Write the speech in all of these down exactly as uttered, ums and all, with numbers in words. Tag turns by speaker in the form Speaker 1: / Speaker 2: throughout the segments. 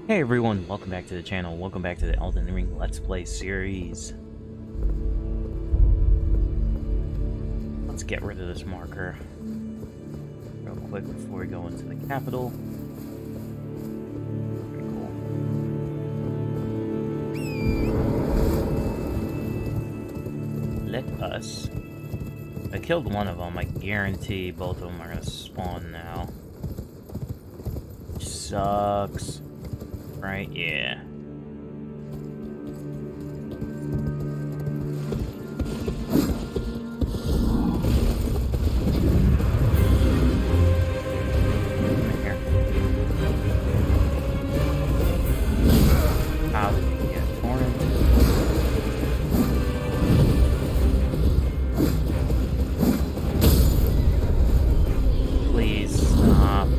Speaker 1: Hey everyone, welcome back to the channel. Welcome back to the Elden Ring Let's Play series. Let's get rid of this marker real quick before we go into the capital. Pretty cool. Let us... I killed one of them. I guarantee both of them are going to spawn now. Which sucks. Right? Yeah. How did he get torrent? Please stop.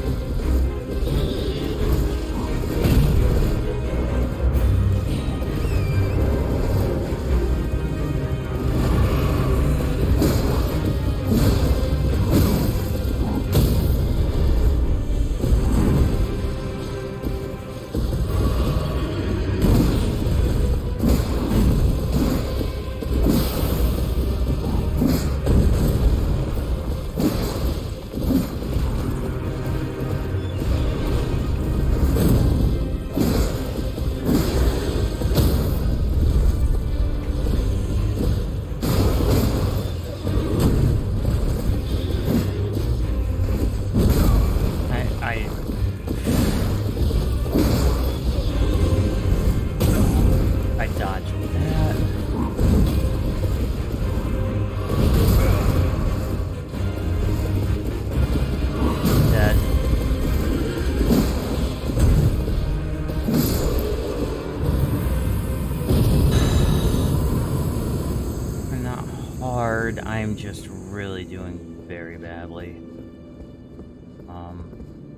Speaker 1: I'm just really doing very badly. Um,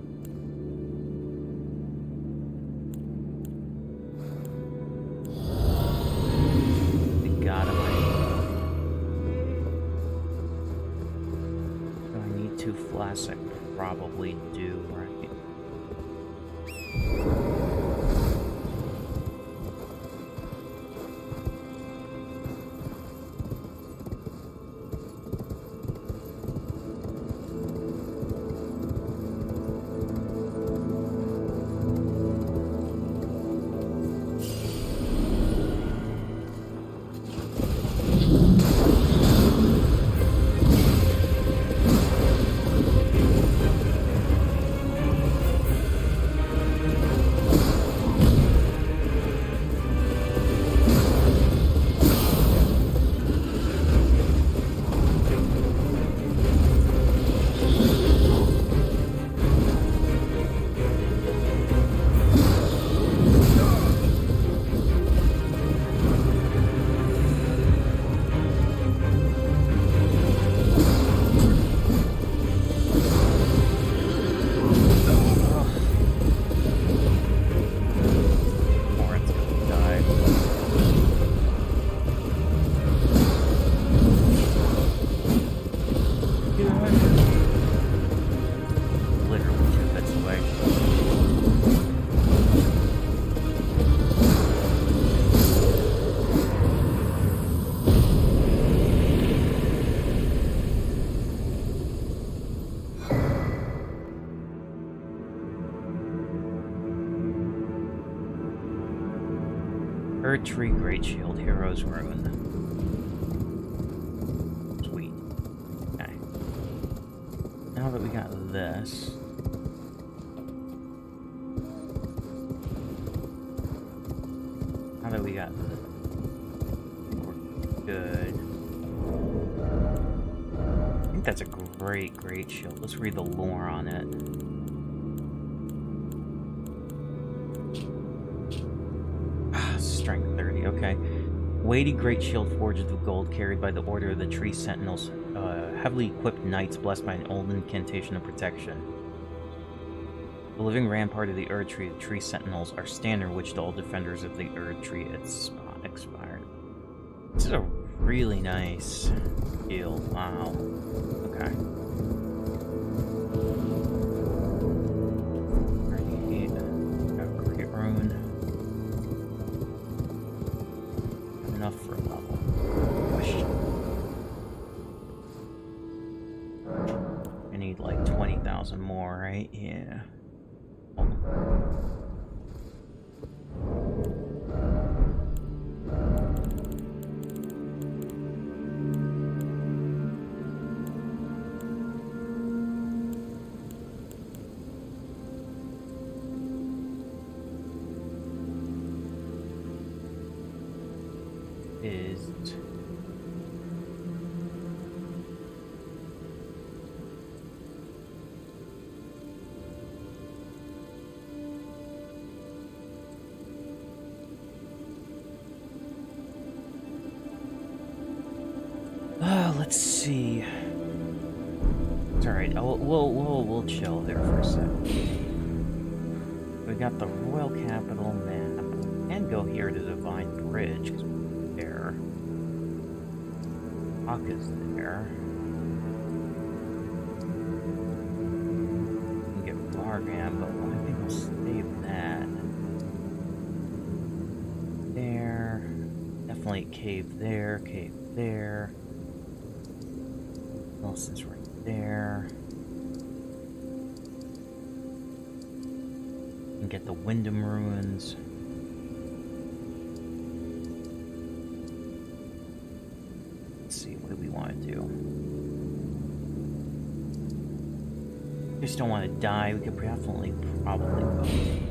Speaker 1: I gotta like. Do I need two flasks? I probably do, right? Erdtree Great Shield, Hero's Rune. Sweet. Okay. Now that we got this. Now that we got this. We're good. I think that's a great, great shield. Let's read the lore on it. Strength thirty, okay. Weighty great shield forged of gold carried by the Order of the Tree Sentinels, uh, heavily equipped knights blessed by an old incantation of protection. The living rampart of the Erdtree, the Tree Sentinels, are standard which to all defenders of the Erdtree expired. This is a really nice shield, wow. Okay. Right here. enough for a level? Question. I need like twenty thousand more, right? Yeah. Hold on. Is uh, let's see. It's all right. We'll we'll we'll, we'll chill there for a sec. We got the Royal Capital map. We can go here to Divine Bridge because we're there. Hawk is there. We can get Largam, but I think we'll save that. There. Definitely cave there, cave there. Wilson's right there. And get the Wyndham Ruins. Let's see, what do we want to do? Just don't want to die. We could definitely probably go.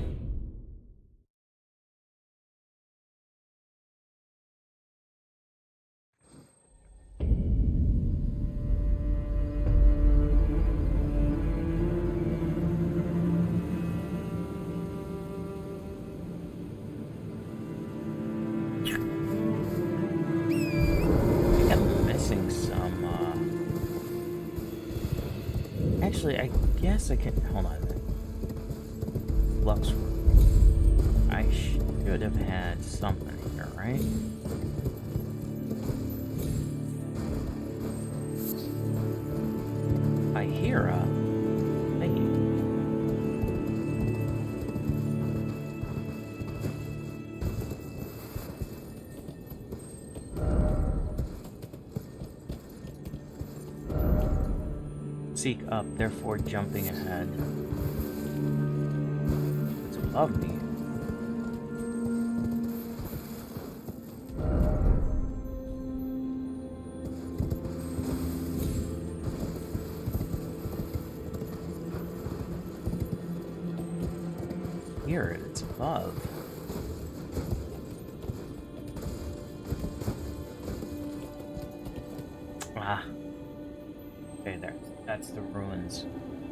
Speaker 1: Actually, I guess I can. Hold on a minute. Lux. I should have had something here, right? I hear a thingy. Seek up, therefore jumping ahead. It's above me. Here, it's above. Ah. Okay, there. That's the ruins.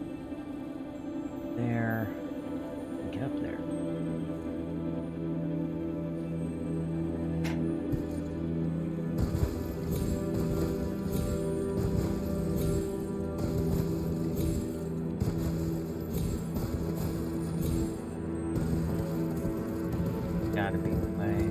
Speaker 1: There. Get up there. Gotta be the way.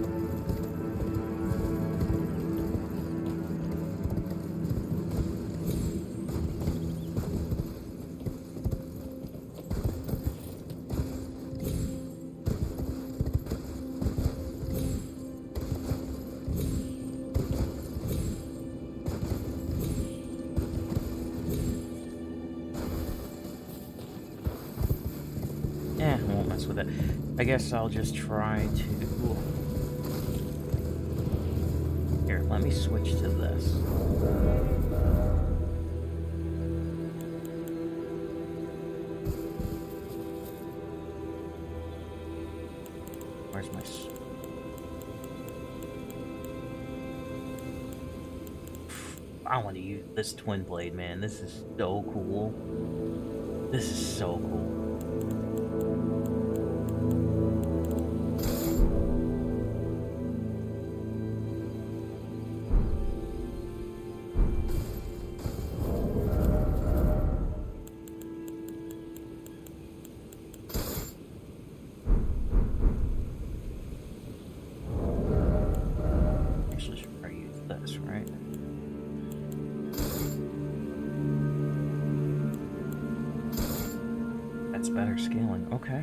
Speaker 1: Eh, I won't mess with it. I guess I'll just try to... Here, let me switch to this. Where's my... I want to use this twin blade, man. This is so cool. This is so cool. Actually, should probably use this, right? That's better scaling. Okay.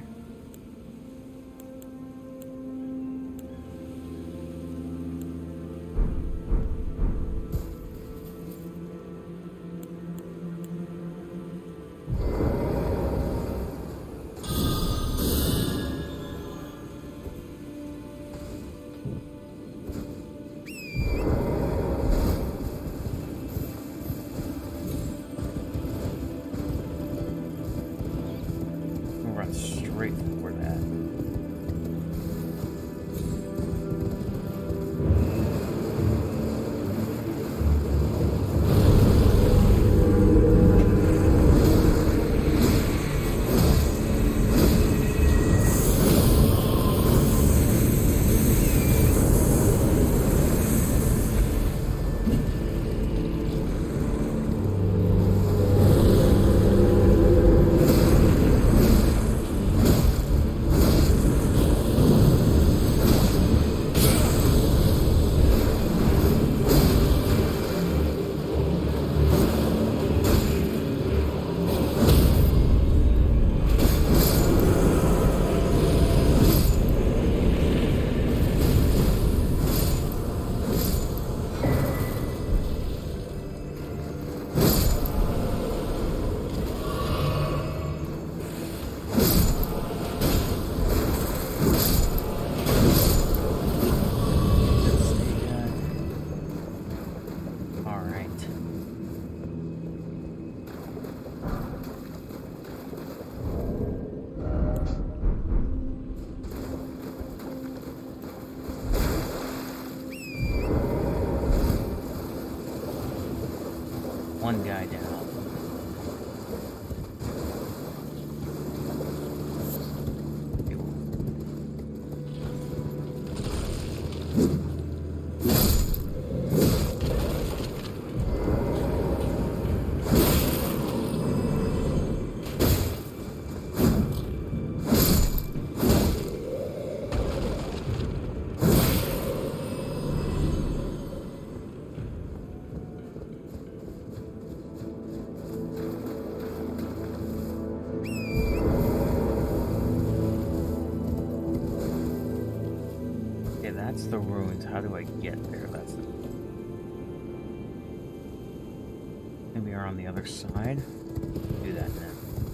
Speaker 1: one guy down. That's the ruins. How do I get there? That's the... Maybe we're on the other side. Do that now.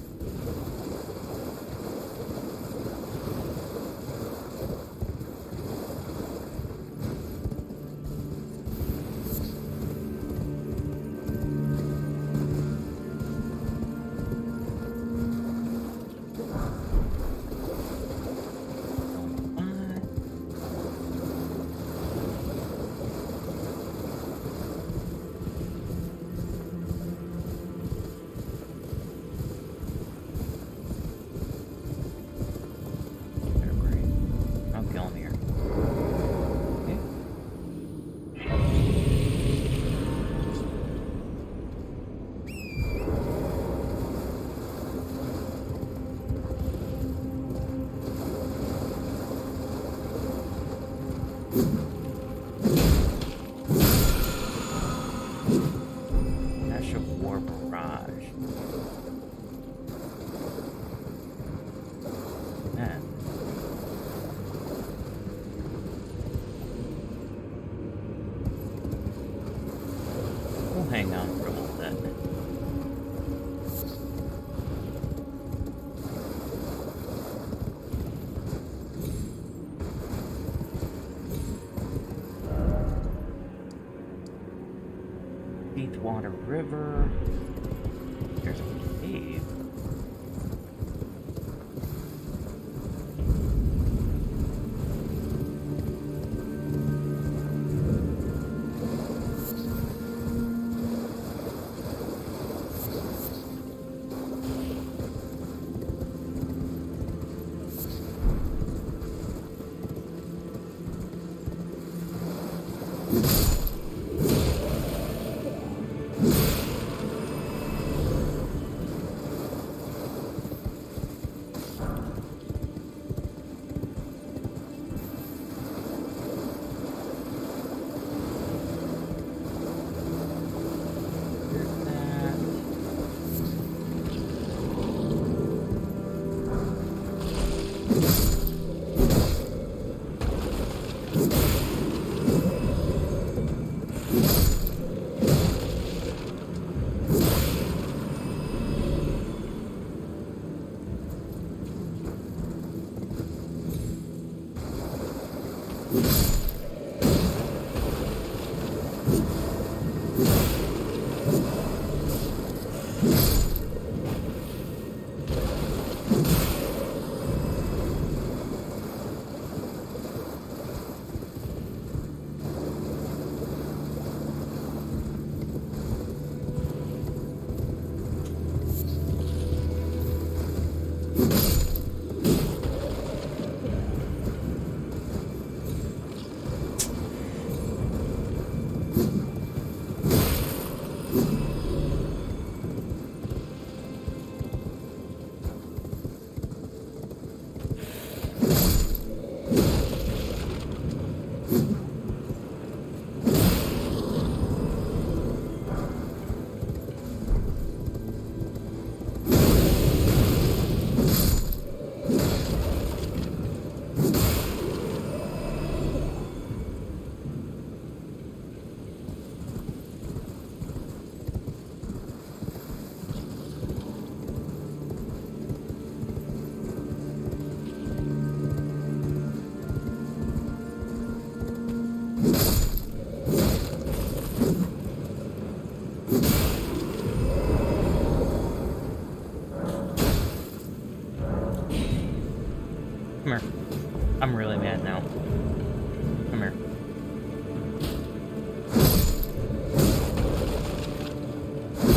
Speaker 1: Hang on for a little bit. Deepwater River. There's a cave. Come here. I'm really mad now. Come here.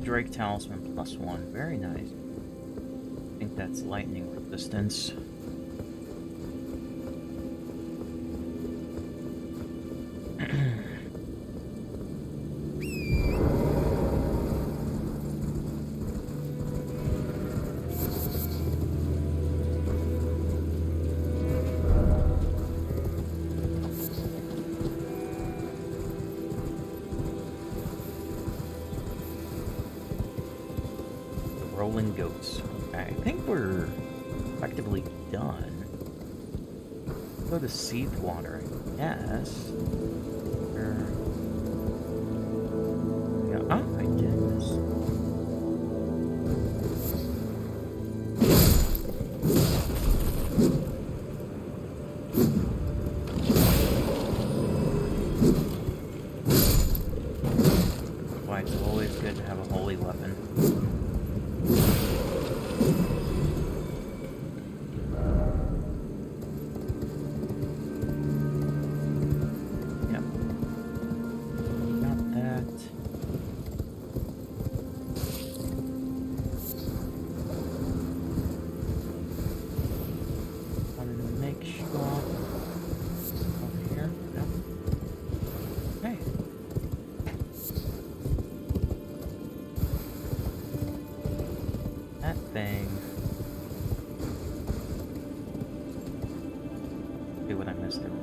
Speaker 1: Drake Talisman plus one. Very nice. I think that's lightning resistance. Rolling goats. Okay, I think we're effectively done. Go to Seathwater, I guess. Or... yeah, oh, I did this. Why it's always good to have a holy weapon. Thing. See what I missed it.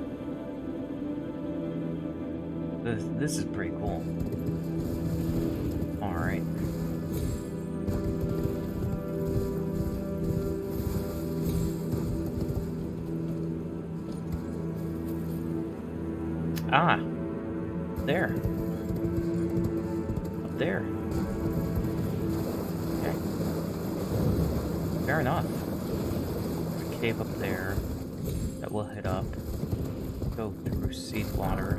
Speaker 1: This, this is pretty cool. Alright. Ah! There. Up there. Fair enough. There's a cave up there that we'll hit up. Go through Seathwater.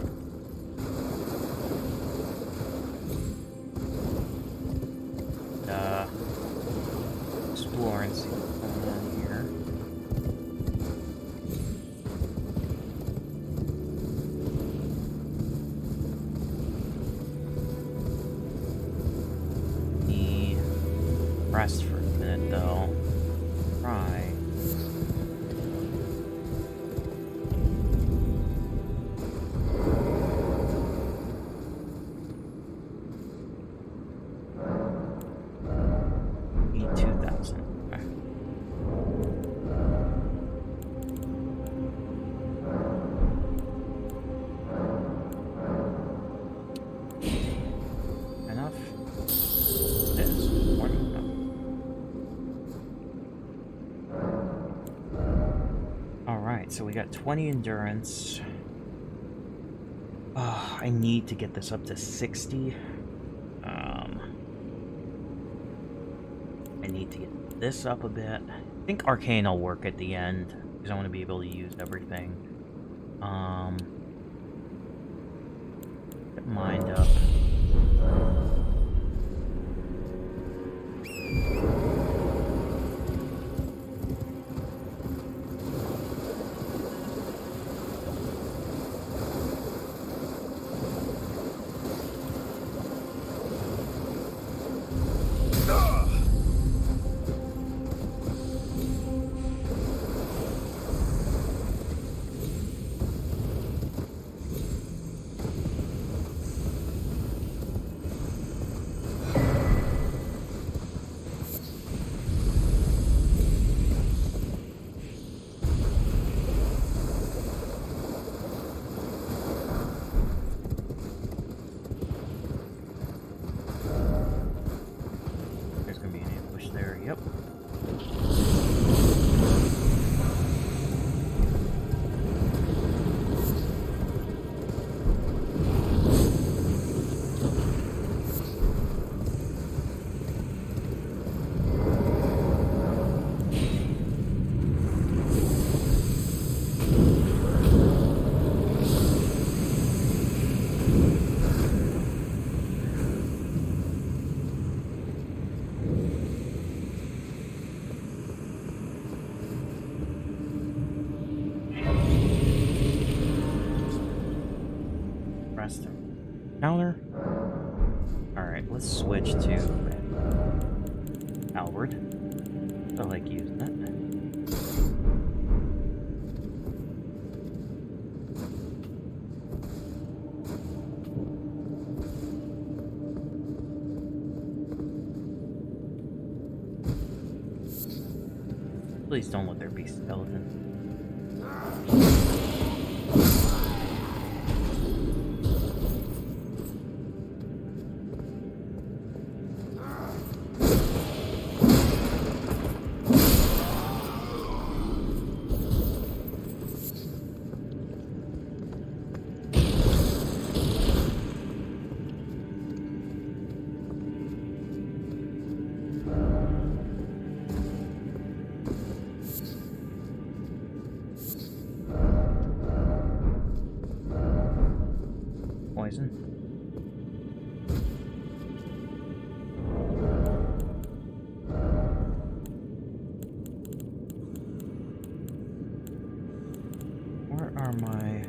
Speaker 1: Uh, explore and see what's going on here. Need rest for a minute though. Try. E two thousand. Okay. Enough. This more than enough. Alright, so we got twenty endurance. Oh, I need to get this up to sixty. Um, I need to get this up a bit. I think Arcane will work at the end, because I want to be able to use everything. Um, get Mind up. Yep. let's switch to Halberd. I like using it. Please don't let there be skeletons. Poison. Where are my...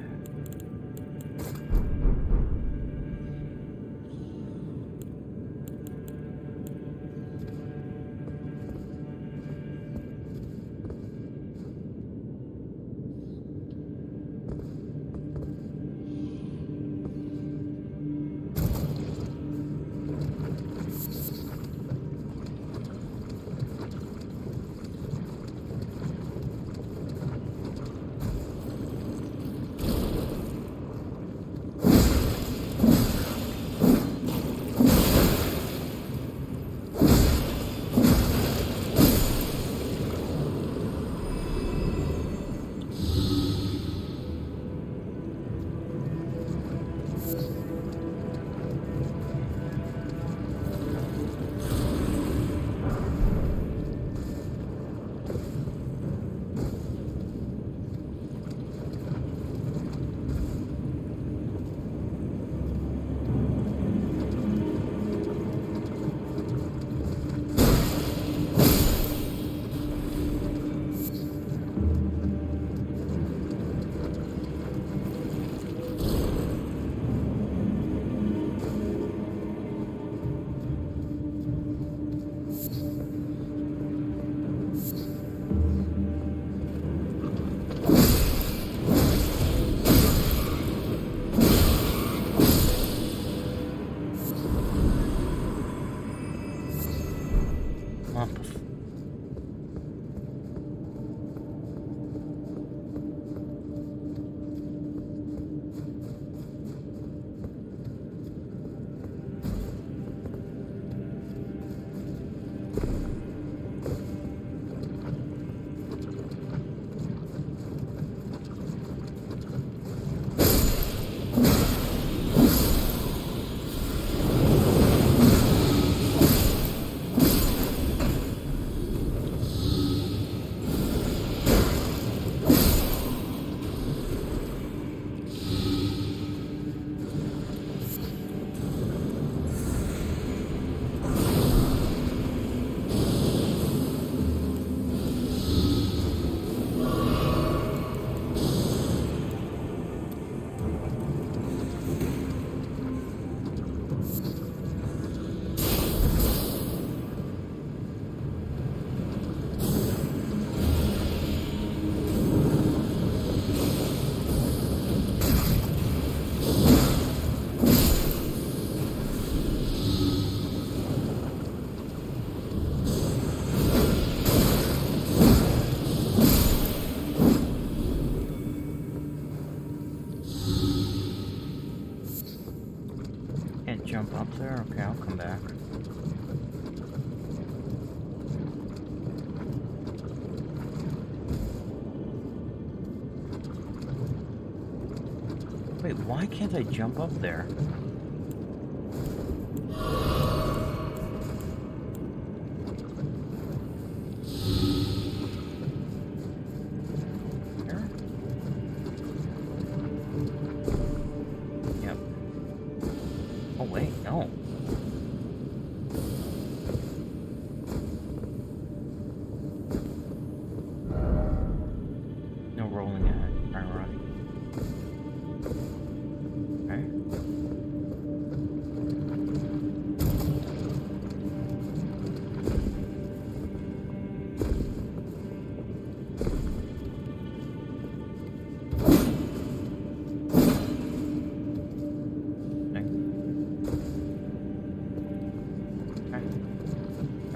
Speaker 1: Jump up there? Okay, I'll come back. Wait, why can't I jump up there?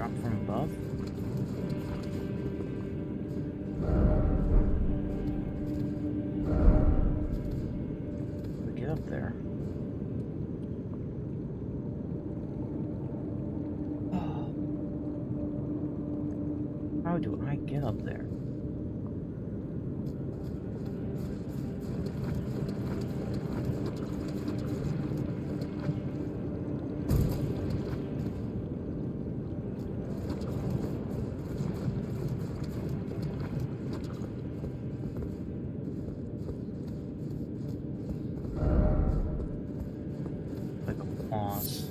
Speaker 1: Drop from above? We get up there. How do I get up there? Like a boss.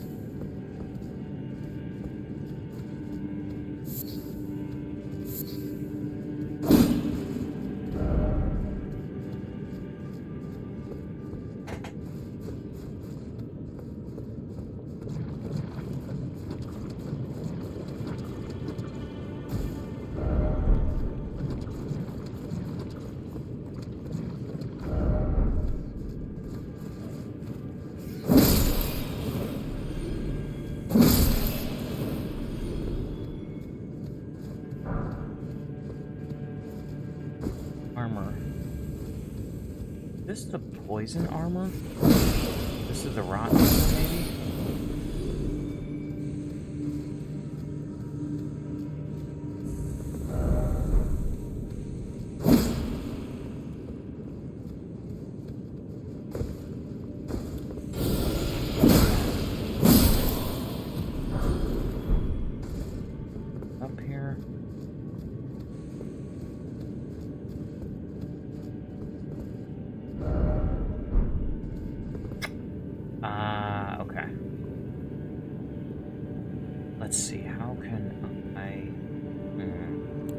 Speaker 1: Armor. This is the poison armor? This is the rotten armor, maybe? Up here. Ah, uh, okay. Let's see, how can I... Hmm.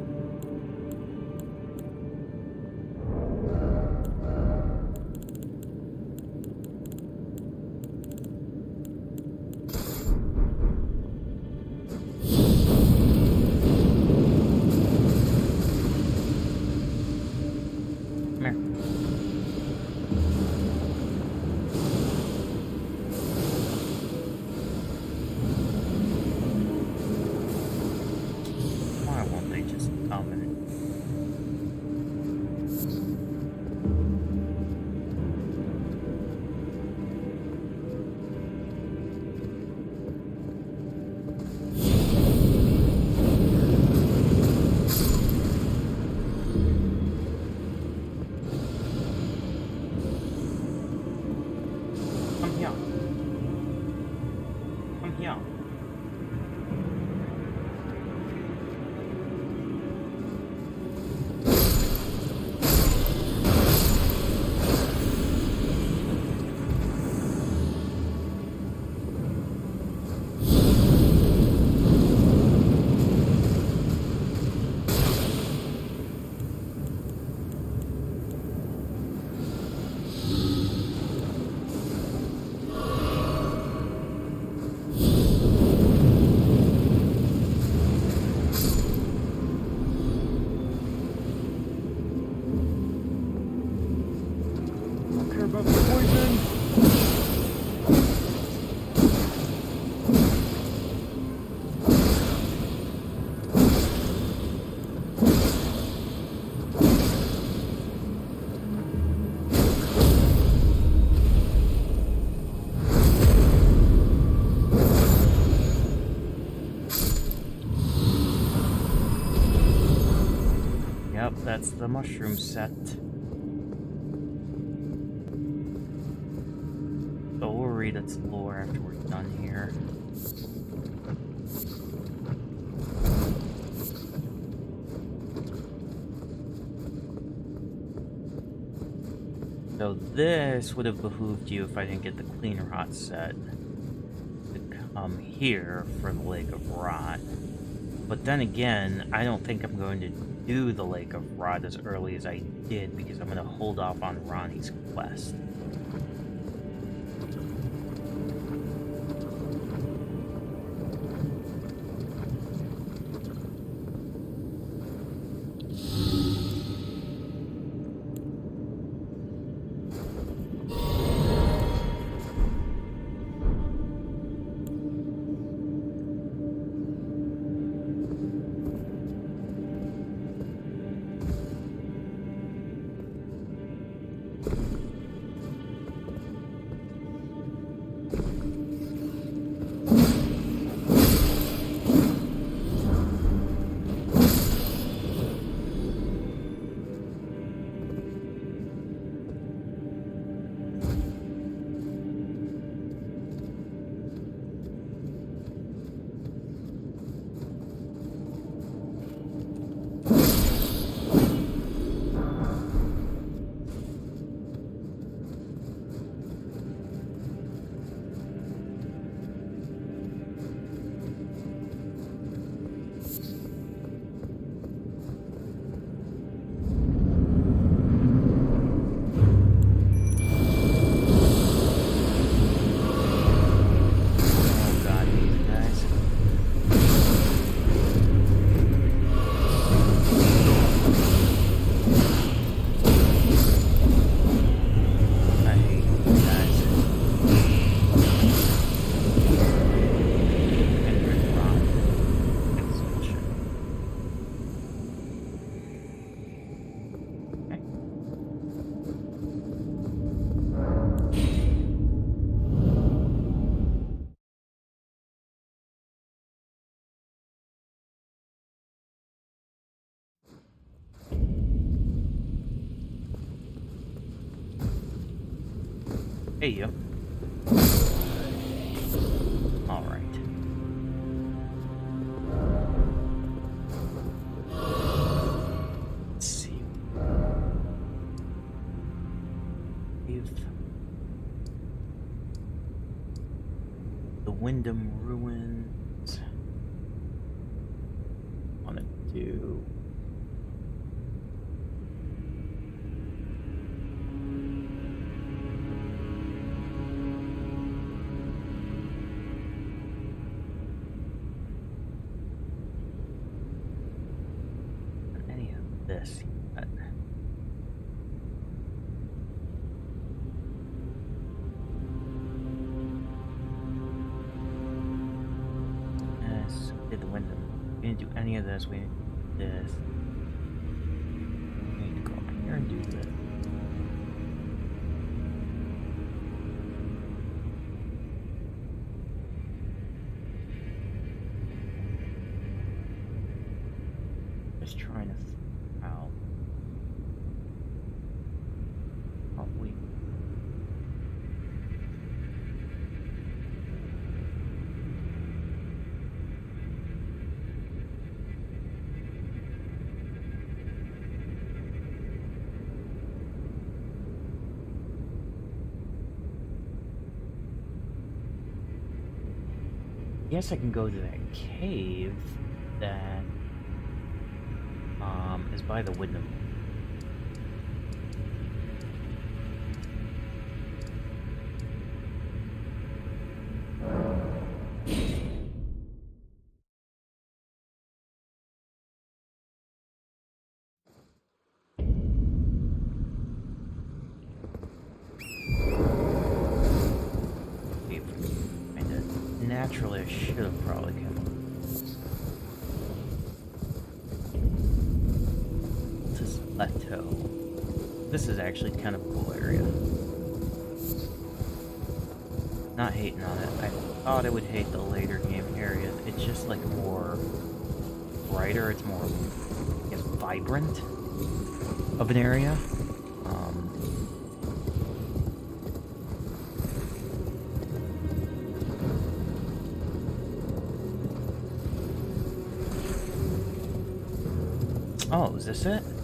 Speaker 1: Come here. Why won't they just come and... Come here. Come here. Don't care about the poison. Yep, that's the mushroom set. So we'll read its lore after we're done here. So this would have behooved you if I didn't get the Clean Rot set to come here for the Lake of Rot. But then again, I don't think I'm going to do the Lake of Rot as early as I did because I'm going to hold off on Ronnie's quest. Hey, you. All right. Let's see. If the Wyndham Ruins. Want to do. This. But yes, did the Wyndham. We didn't do any of this. We did this. We need to go up here and do this. Just trying to. How? Are we? Yes, I can go to that cave that um is by the Wyndham. Naturally, I should have probably come. This is Plateau. This is actually kind of a cool area. Not hating on it. I thought I would hate the later game areas. It's just like more brighter. It's more, I guess, vibrant of an area. Um, Oh, is this it?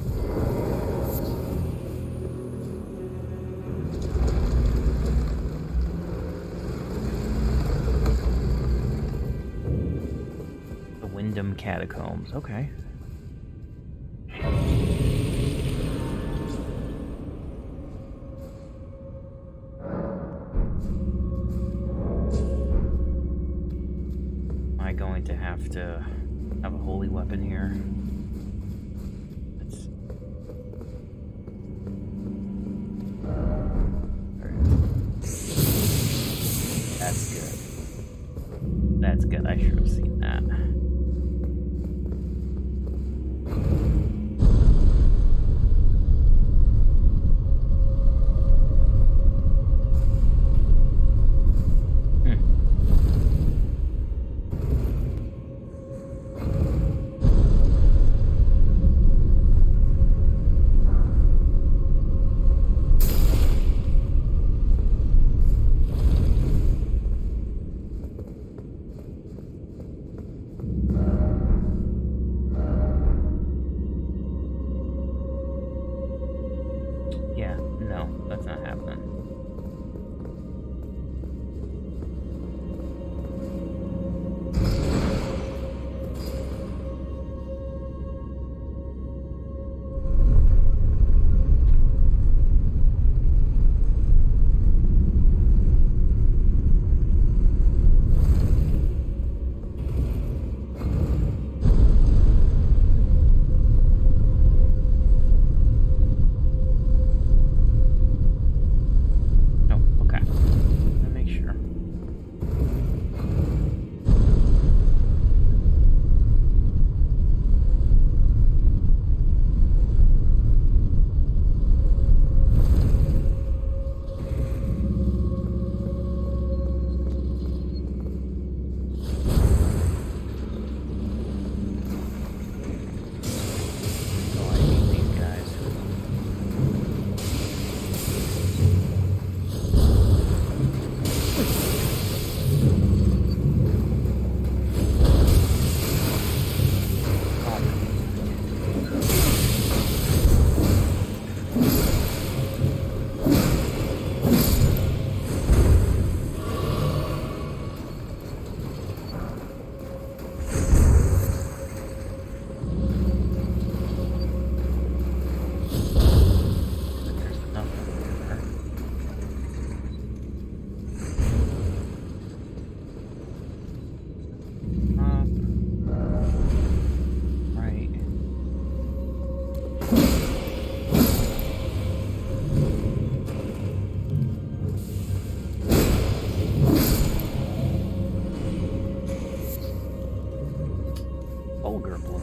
Speaker 1: The Wyndham Catacombs, okay. Am I going to have to have a holy weapon here? That's good, I should have seen that. Fulgur blood.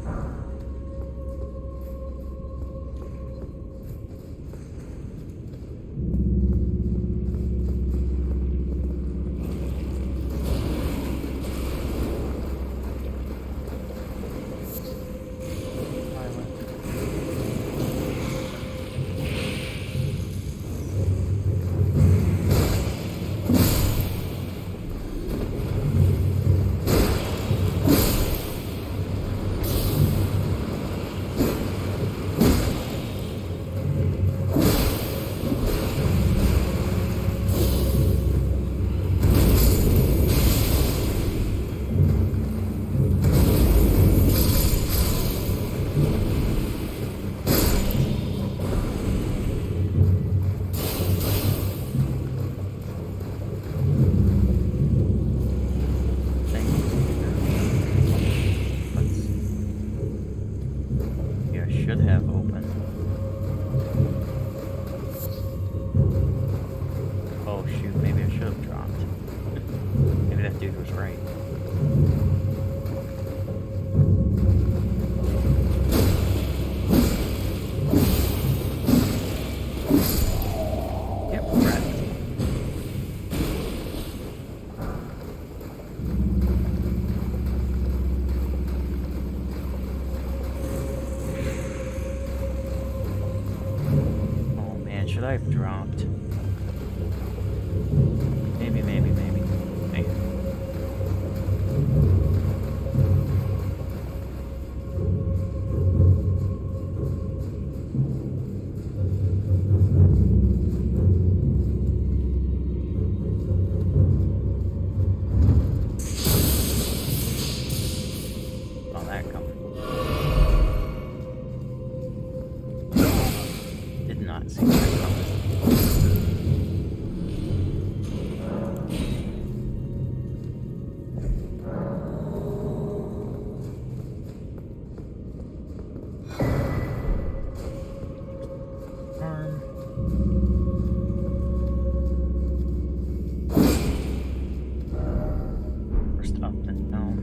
Speaker 1: Should have opened. Oh shoot, maybe I should have dropped. Maybe that dude was right. Yep, right. Should I have dropped? Maybe, maybe, maybe. Maybe. Saw that coming. Did not see that coming. First up, then down.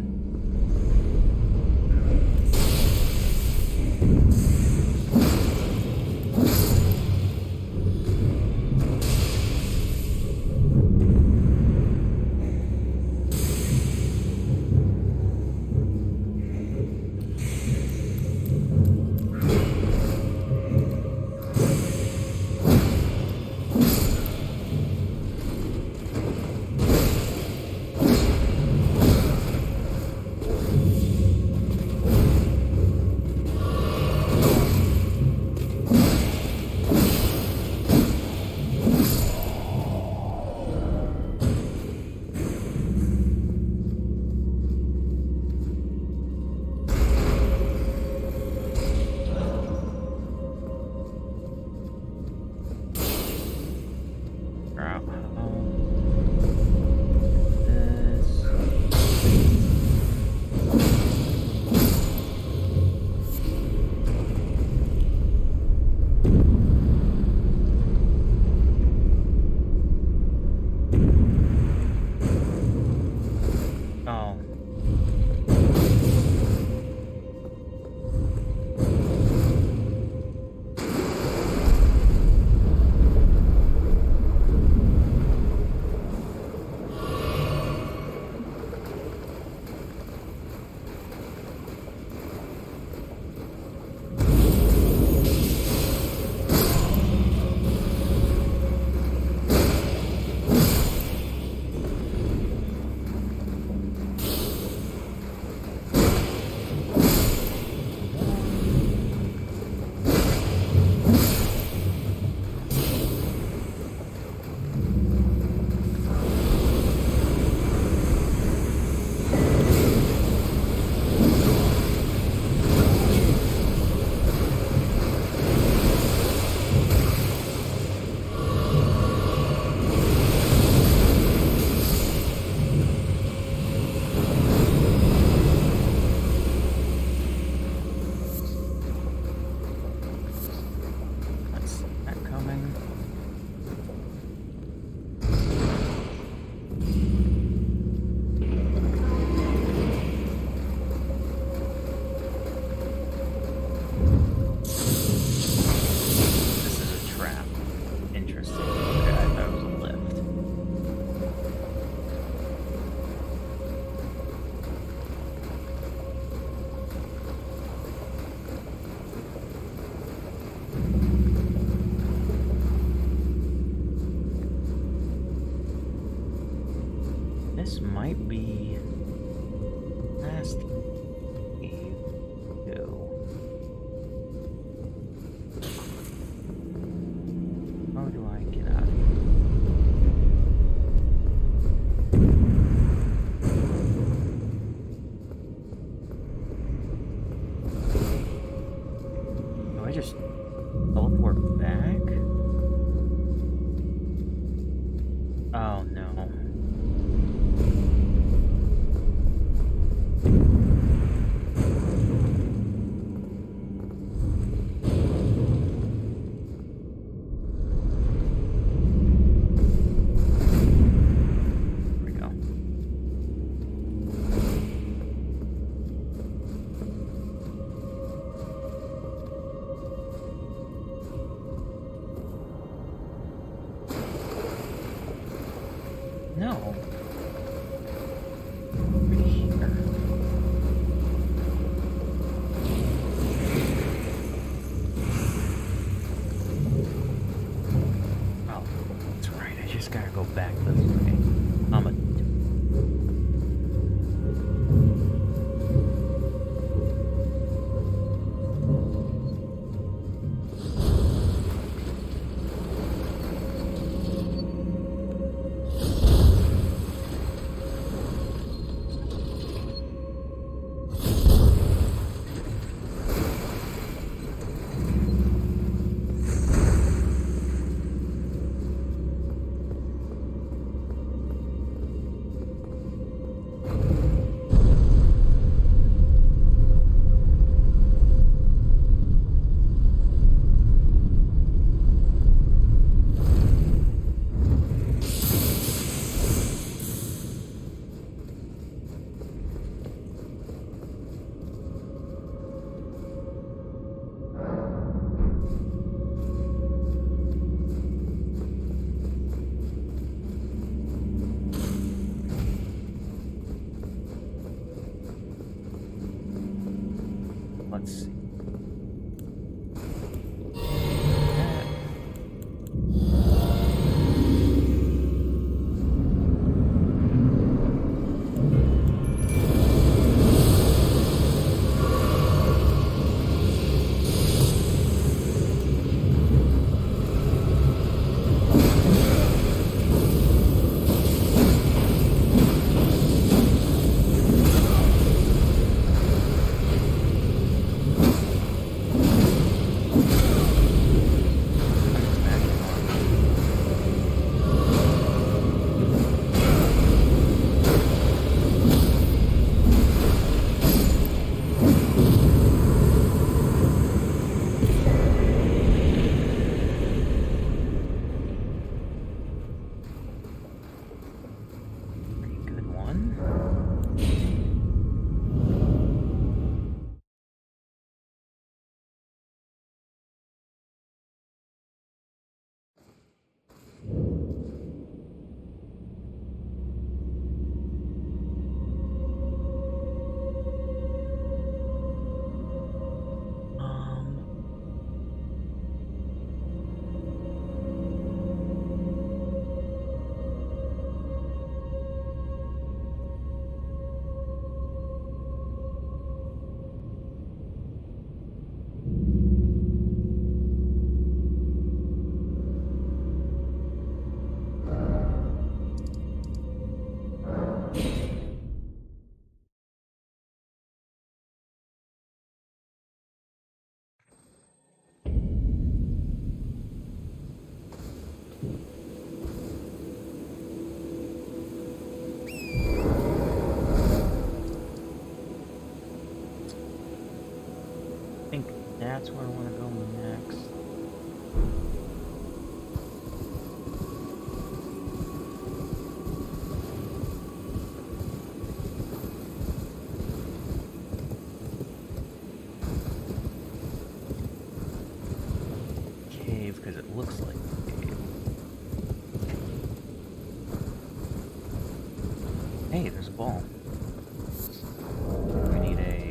Speaker 1: might be last cave. Go. How do I get out of here? Do I just teleport back? Oh no. No. Over here. Oh, that's right. I just gotta go back this way. I'm a... Let's see. I think that's where I want to go next. Cave, because it looks like a cave. Hey, there's a ball. We need a...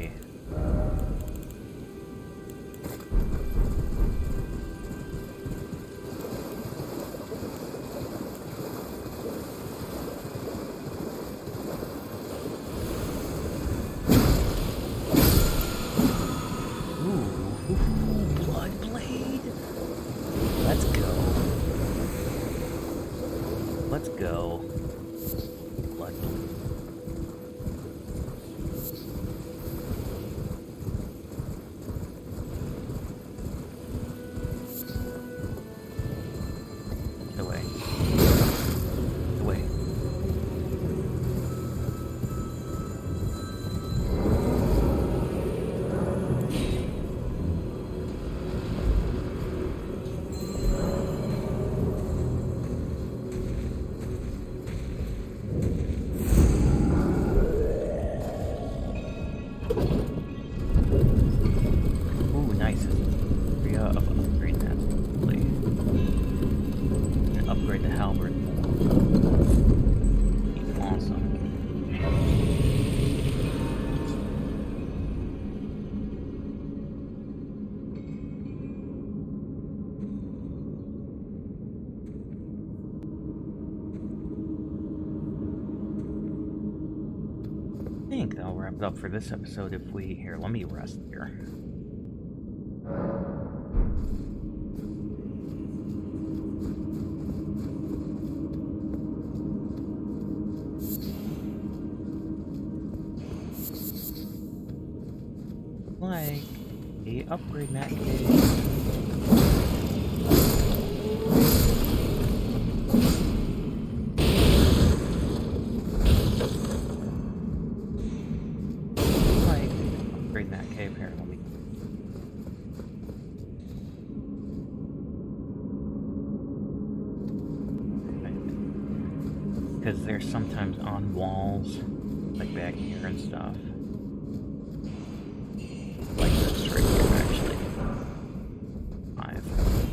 Speaker 1: go. Blood. Away. Away. Ooh, nice. Area of upgrade that. Lovely. And upgrade the halberd. Awesome. I think that'll wrap it up for this episode if we... Here, let me rest here. Like a upgrade mat case. Like upgrade mat cave apparently. Because they're sometimes on walls, like back here and stuff. Like this right here, actually. Five.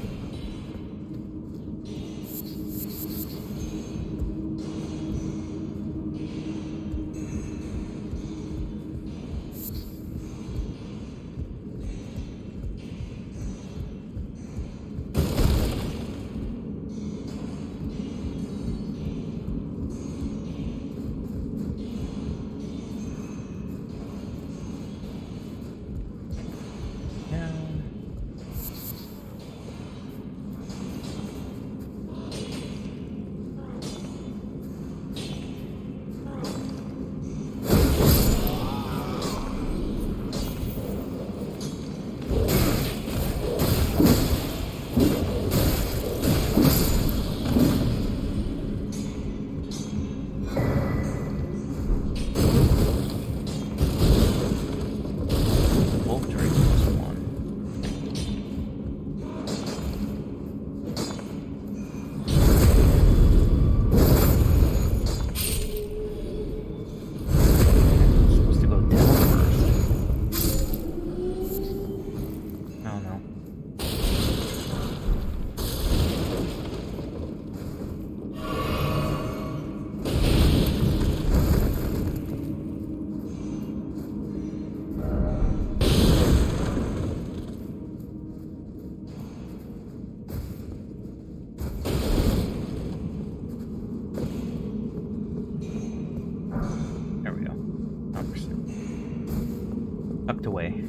Speaker 1: Tucked away.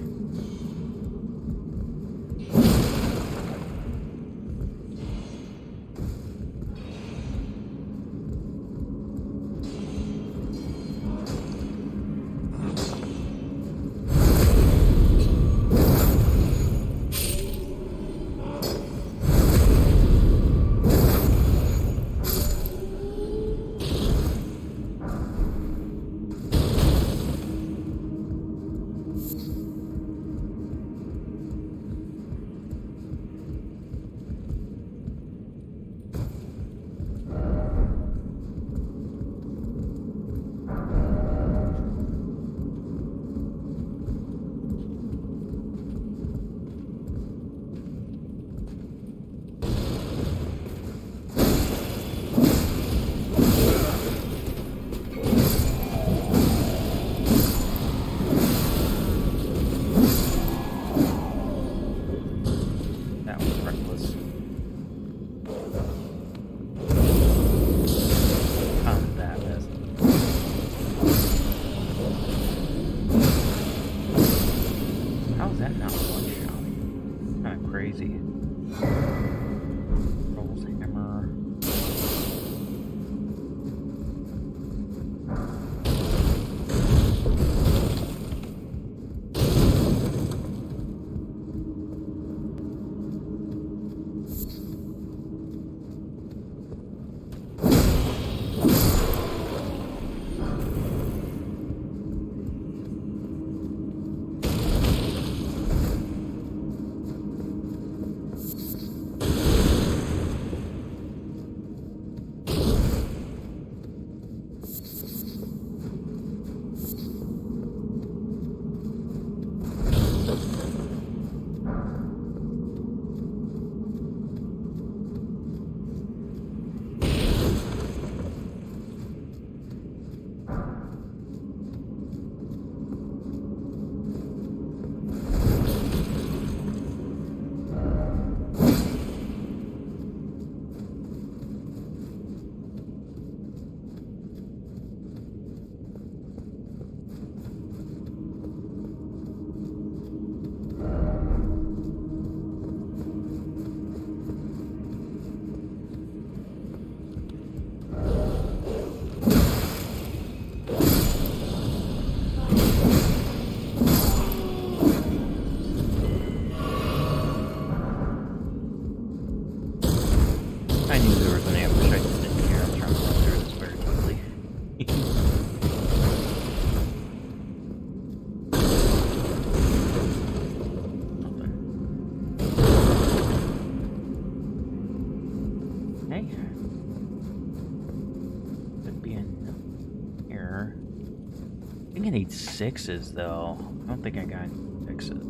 Speaker 1: I need sixes, though. I don't think I got any sixes.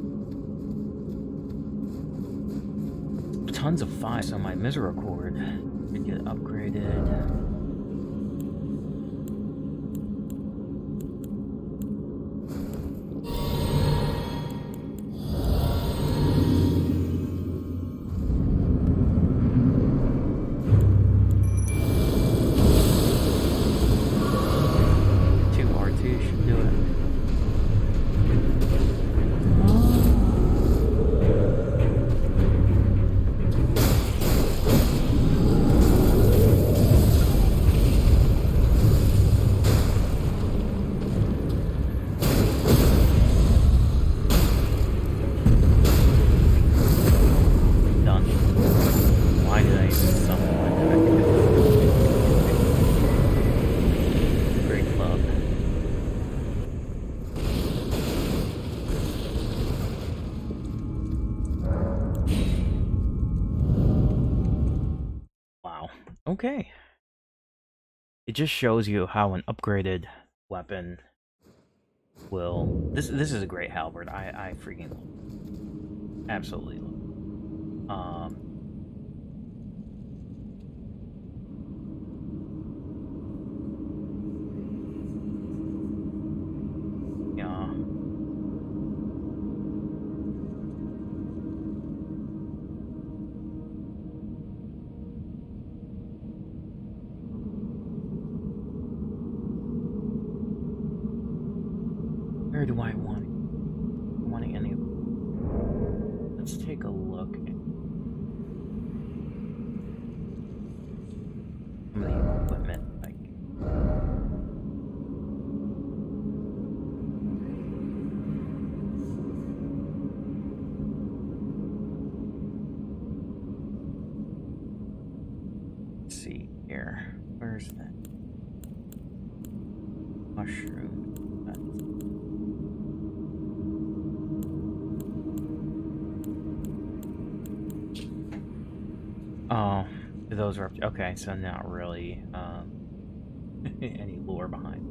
Speaker 1: Tons of fives on my misericord. Could get upgraded. Okay. It just shows you how an upgraded weapon will... This this is a great halberd. I, I freaking love it. Absolutely love it. Um... Yeah. Where do I want it? Wanting any? Let's take a look at some of the equipment. Like, let's see here. Where's that mushroom? Oh, those are okay. So not really um, any lore behind.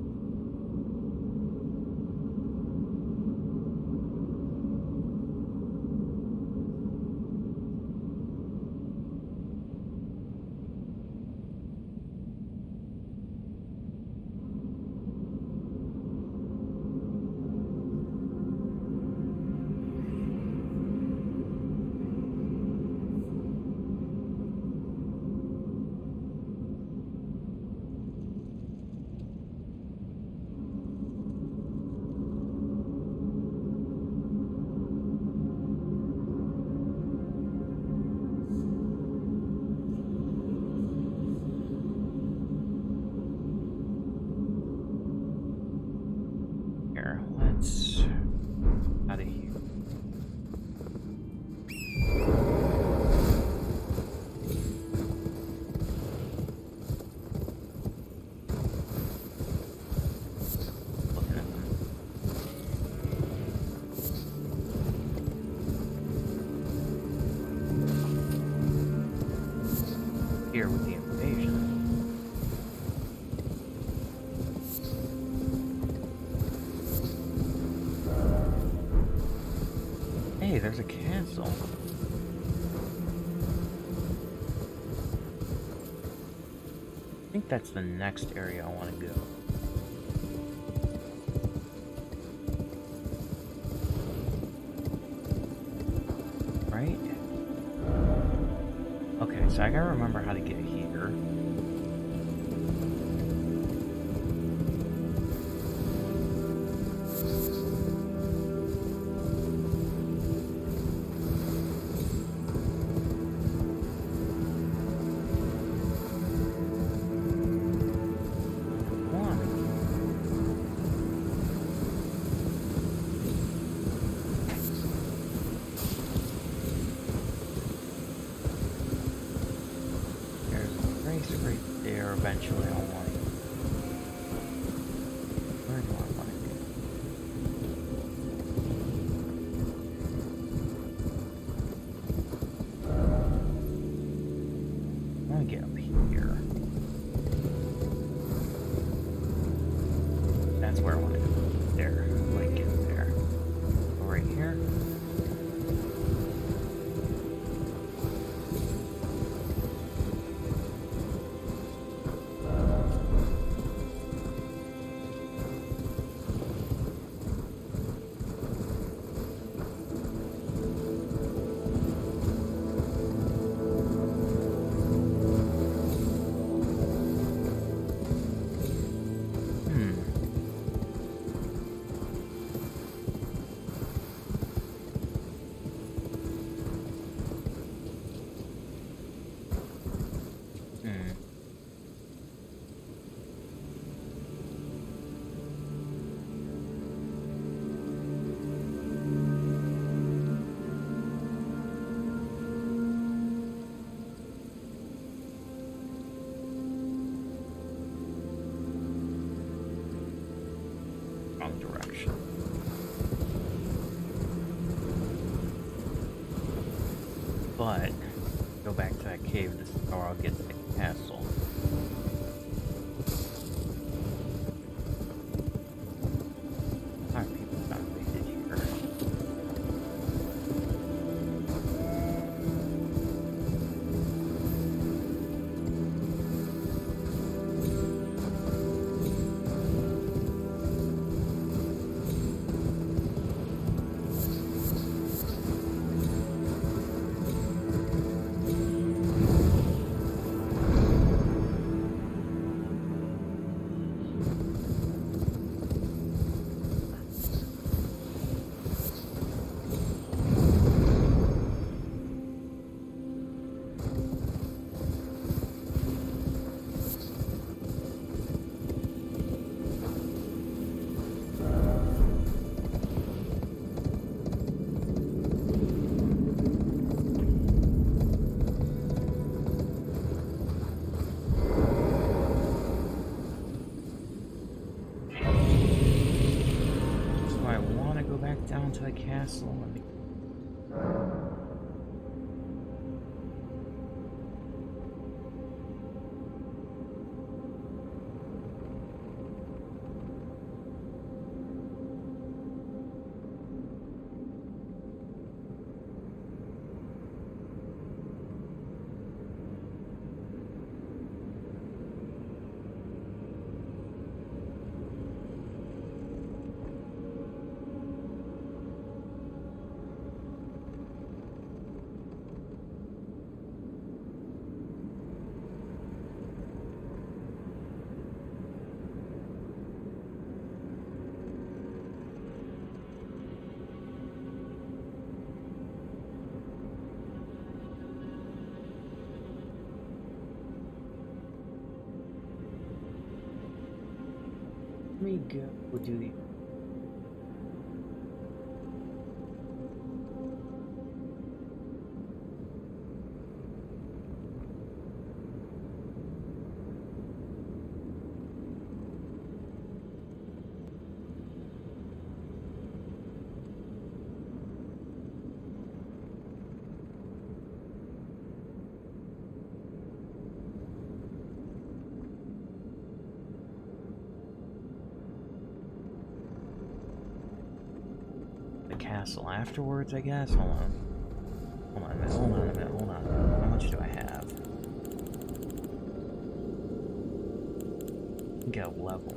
Speaker 1: Let's out of here. Looking at them. Here with the invasion. Hey, there's a castle. I think that's the next area I want to go. Right? Okay, so I gotta remember how to get here. Eventually, I'll want it. Where do I want it? I want to get up here. That's where I want to go. there. Like get there. Right here. Direction. But go back to that cave. This is how I'll get to the castle. Alright, people found here. Down to the castle. Let me... Let me go. We'll do the. Castle afterwards, I guess. Hold on. Hold on a minute, hold on a minute, hold on. How much do I have? Get a level.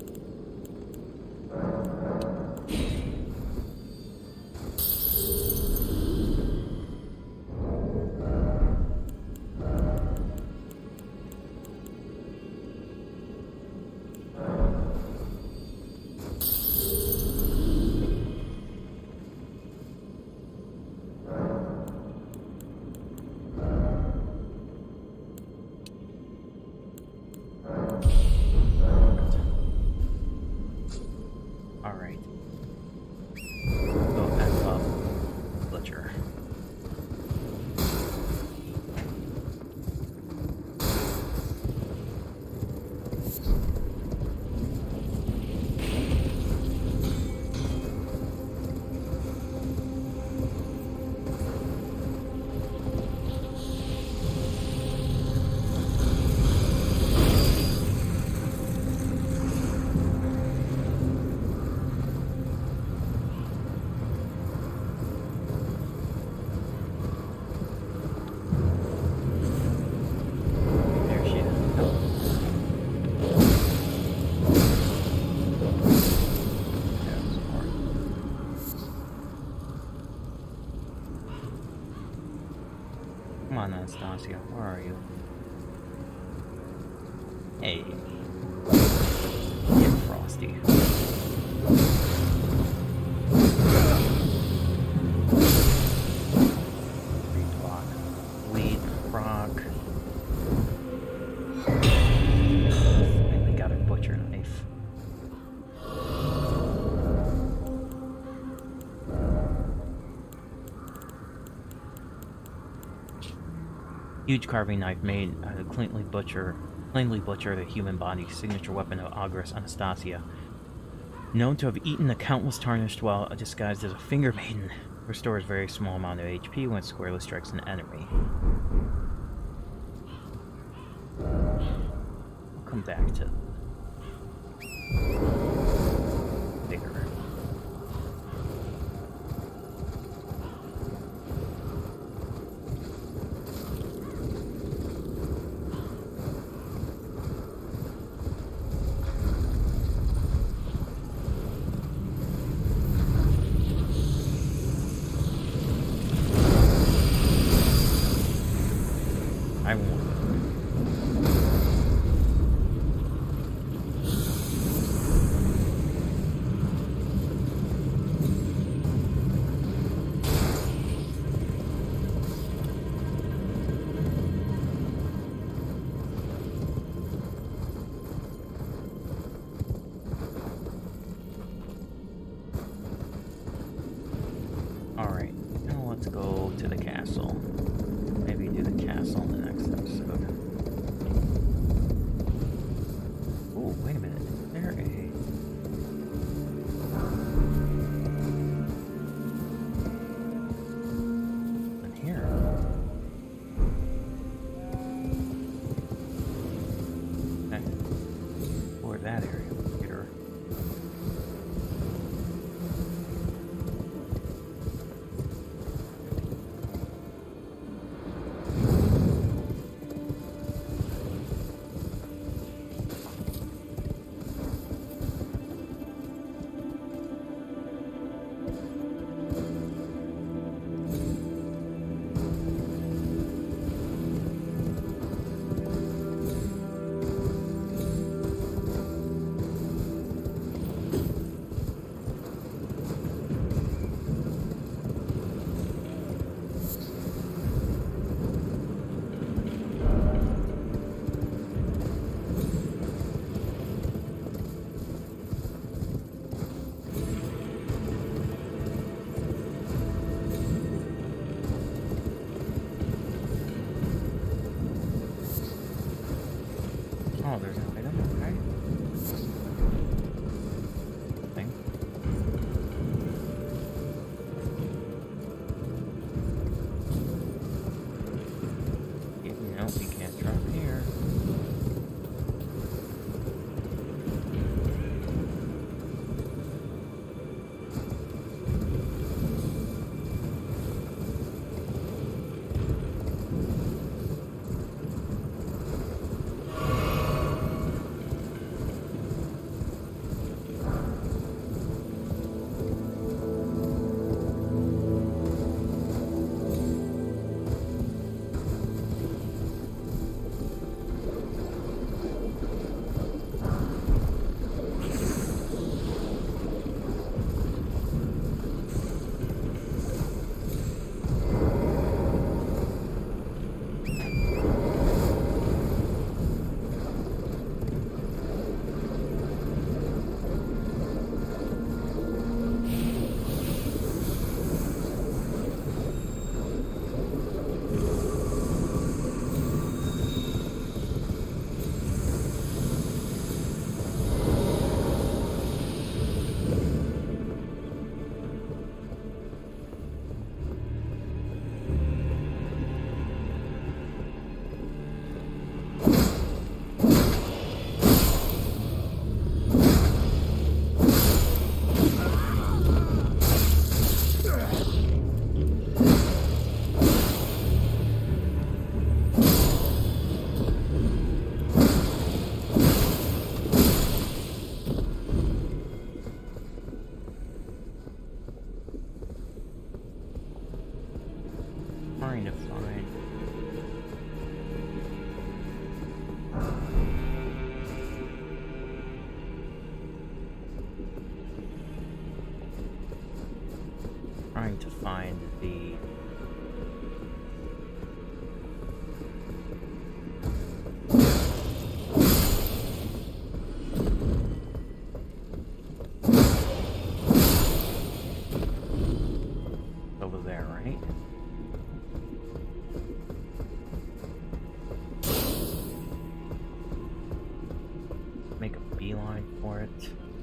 Speaker 1: Come on, Anastasia. Where are you? Hey. Get Frosty. Reed block. Weed rock. Finally got a butcher knife. Huge carving knife made uh, to cleanly butcher, cleanly butcher the human body, signature weapon of Ogress Anastasia. Known to have eaten a countless tarnished while disguised as a finger maiden, restores very small amount of H P when it squarely strikes an enemy. I'll come back to bigger. I won't. Alright, now let's go to the castle. Maybe do the castle in the next episode. Oh, wait a minute. Is there a... in here? Okay. Or that area here. Oh, there's an item, okay. Thing. Yeah, no, we can't drop here. Trying to find find the... over there, right? Make a beeline for it.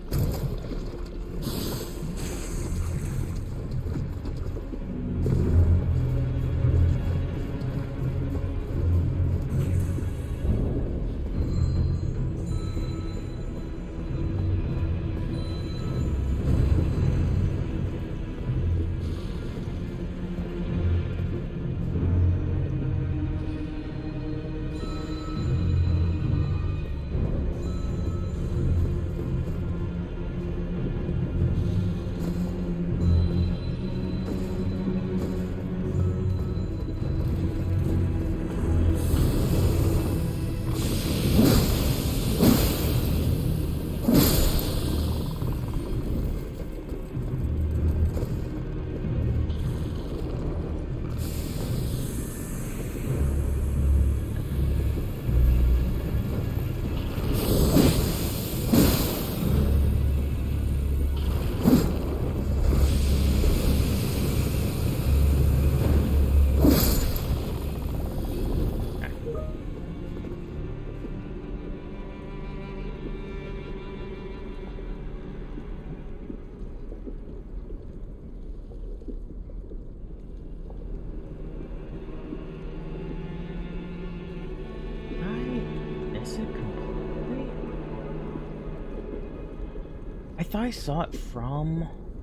Speaker 1: I thought I saw it from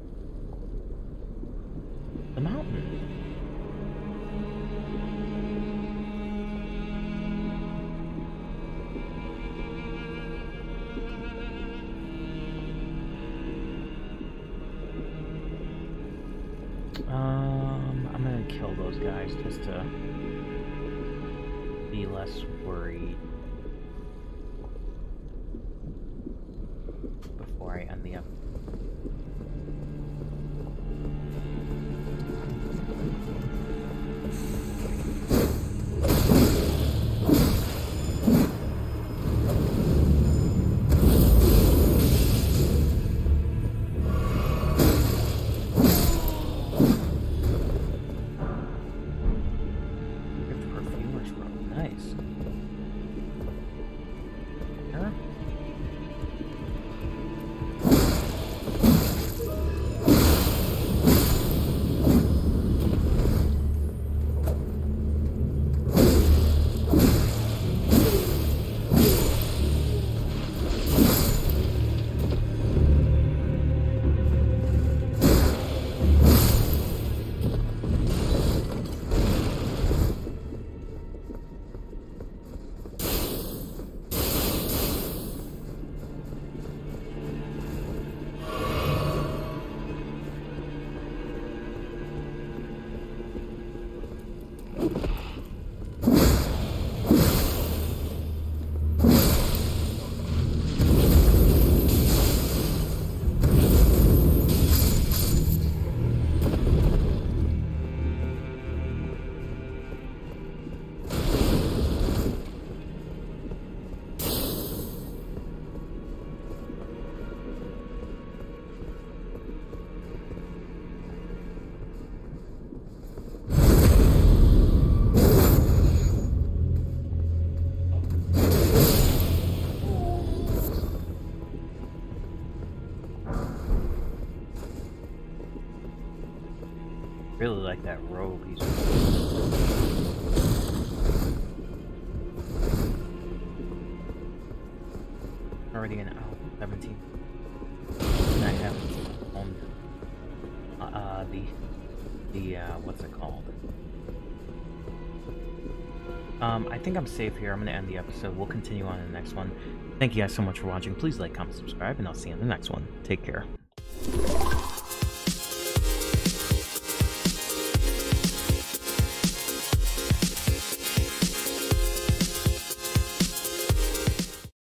Speaker 1: the mountain. Um, I'm gonna kill those guys just to be less worried before I end the episode. Really like that robe he's already in hour seventeen. And I haven't owned uh, uh the the uh what's it called? Um, I think I'm safe here. I'm gonna end the episode. We'll continue on in the next one. Thank you guys so much for watching. Please like, comment, subscribe, and I'll see you in the next one. Take care.